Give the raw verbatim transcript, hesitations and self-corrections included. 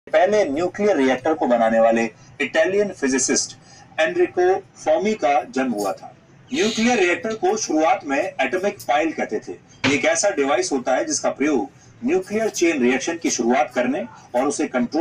पहले nuclear reactor को बनाने वाले इटालियन फिजिसिस्ट एनरिको फर्मी का जन्म हुआ था। न्यूक्लियर रिएक्टर को शुरुआत में एटॉमिक पाइल कहते थे। ये एक ऐसा डिवाइस होता है जिसका प्रयोग न्यूक्लियर चेन रिएक्शन की शुरुआत करने और उसे कंट्रोल